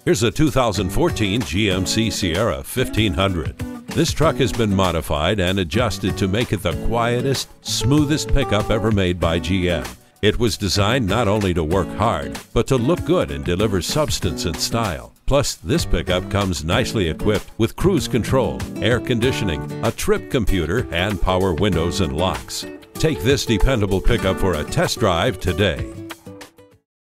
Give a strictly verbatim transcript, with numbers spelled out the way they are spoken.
Here's a two thousand fourteen G M C Sierra fifteen hundred. This truck has been modified and adjusted to make it the quietest, smoothest pickup ever made by G M. It was designed not only to work hard, but to look good and deliver substance and style. Plus, this pickup comes nicely equipped with cruise control, air conditioning, a trip computer, and power windows and locks. Take this dependable pickup for a test drive today.